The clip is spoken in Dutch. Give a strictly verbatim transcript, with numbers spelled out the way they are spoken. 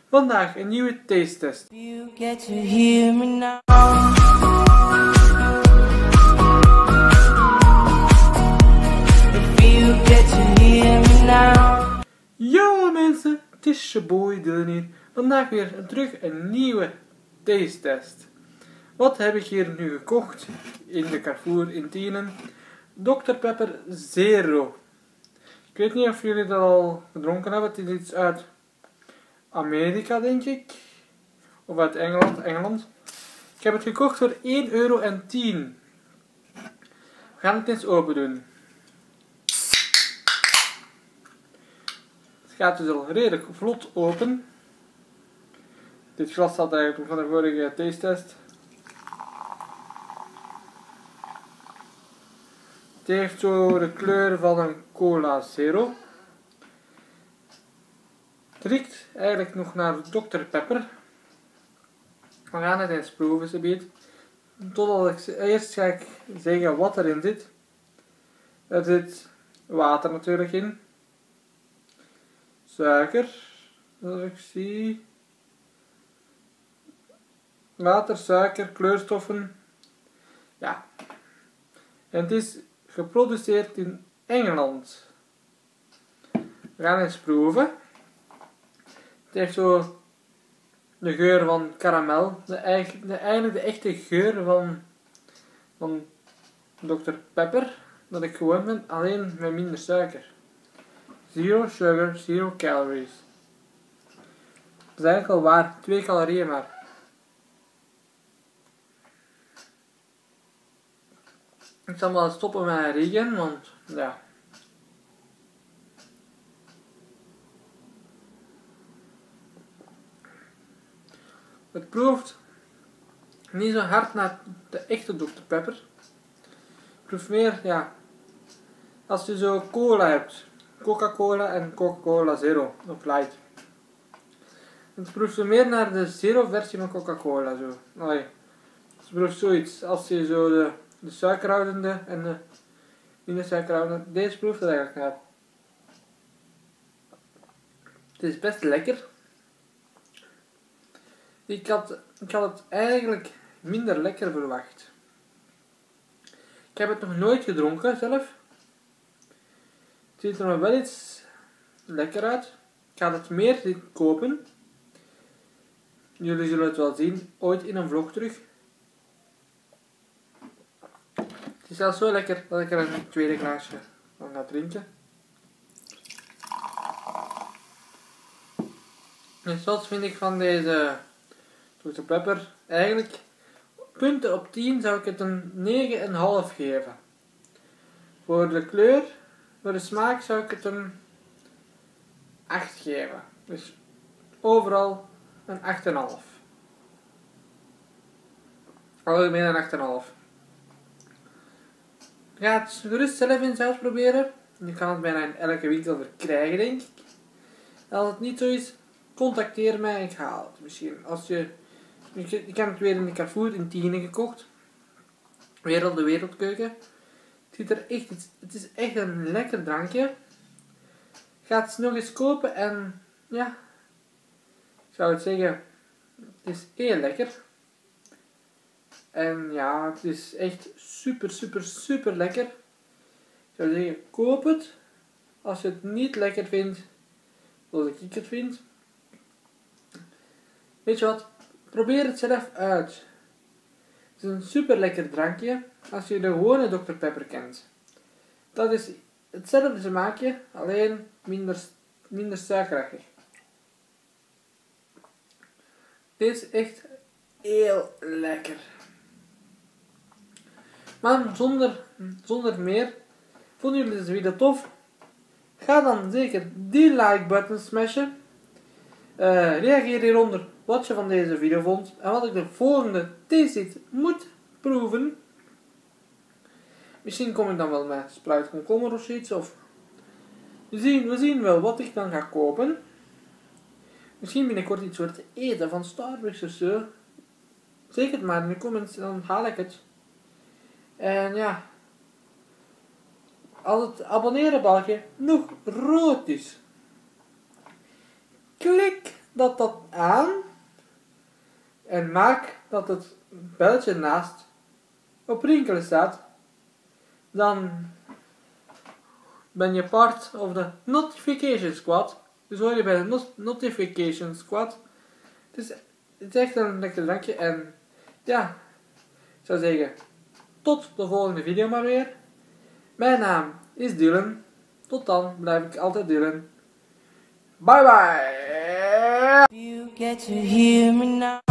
Vandaag een nieuwe taste test. You get to hear me now. If you get to hear me now. Yo mensen, het is je boy Dylan hier. Vandaag weer terug een nieuwe taste test. Wat heb ik hier nu gekocht in de Carrefour in Tienen? dokter Pepper Zero. Ik weet niet of jullie dat al gedronken hebben. Het is iets uit Amerika, denk ik. Of uit Engeland. Engeland. Ik heb het gekocht voor één euro en tien. We gaan het eens open doen. Het gaat dus al redelijk vlot open. Dit glas staat eigenlijk van de vorige taste test. Het heeft zo de kleur van een Cola Zero. Het riekt eigenlijk nog naar dokter Pepper. We gaan het eens proeven, ze biedt. Totdat ik eerst ga ik zeggen wat erin zit. Er zit water natuurlijk in. Suiker, zoals ik zie. Water, suiker, kleurstoffen. Ja. En het is geproduceerd in Engeland. We gaan eens proeven. Het heeft zo de geur van karamel. De, eigenlijk, de, eigenlijk de echte geur van, van dokter Pepper. Dat ik gewoon ben, alleen met minder suiker. Zero sugar, zero calories. Dat is eigenlijk al waar. twee calorieën maar. Ik zal wel stoppen met regen, want ja. Het proeft niet zo hard naar de echte dokter Pepper. Het proeft meer, ja, als je zo cola hebt. Coca-Cola en Coca-Cola Zero of Light. Het proeft zo meer naar de Zero versie van Coca-Cola. Zo. Allee. Het proeft zoiets. Als je zo de, de suikerhoudende en de minder suikerhoudende. Deze proeft het eigenlijk naar. Het is best lekker. Ik had, ik had het eigenlijk minder lekker verwacht. Ik heb het nog nooit gedronken zelf. Het ziet er nog wel iets lekker uit. Ik ga het meer kopen. Jullie zullen het wel zien, ooit in een vlog terug. Het is zelfs zo lekker dat ik er een tweede glaasje van ga drinken. En zoals vind ik van deze dokter Pepper, eigenlijk punten op tien zou ik het een negen komma vijf geven. Voor de kleur, voor de smaak zou ik het een acht geven. Dus overal een acht komma vijf. Algemeen een acht komma vijf. Ga het gerust zelf in zelf proberen. Je kan het bijna in elke winkel verkrijgen, denk ik. Als het niet zo is, contacteer mij en ik haal het. Misschien als je... Ik heb het weer in de Carrefour in Tienen gekocht. Wereld de Wereldkeuken. Het ziet er echt, het is echt een lekker drankje. Ga het nog eens kopen en ja, ik zou het zeggen, het is heel lekker. En ja, het is echt super, super, super lekker. Ik zou zeggen, koop het. Als je het niet lekker vindt, zoals ik het vind. Weet je wat, probeer het zelf uit. Het is een super lekker drankje als je de gewone dokter Pepper kent. Dat is hetzelfde smaakje, alleen minder, minder suikerachtig. Dit is echt heel lekker. Maar zonder, zonder meer, vonden jullie deze video tof? Ga dan zeker die like button smashen. Uh, reageer hieronder wat je van deze video vond en wat ik de volgende taste moet proeven. Misschien kom ik dan wel met spruit komkommer of zoiets. Of we zien, we zien wel wat ik dan ga kopen. Misschien binnenkort iets voor te eten van Starbucks of zo. Zeg het maar in de comments, dan haal ik het. En ja, als het abonneren balkje nog rood is, klik dat dat aan en maak dat het belletje naast op rinkelen staat. Dan ben je part of de notification squad. Dus hoor je bij de not- notification squad. Het is, het is echt een lekker drankje. En ja, ik zou zeggen, tot de volgende video maar weer. Mijn naam is Dylan. Tot dan blijf ik altijd Dylan. Bye bye! You get to hear me now.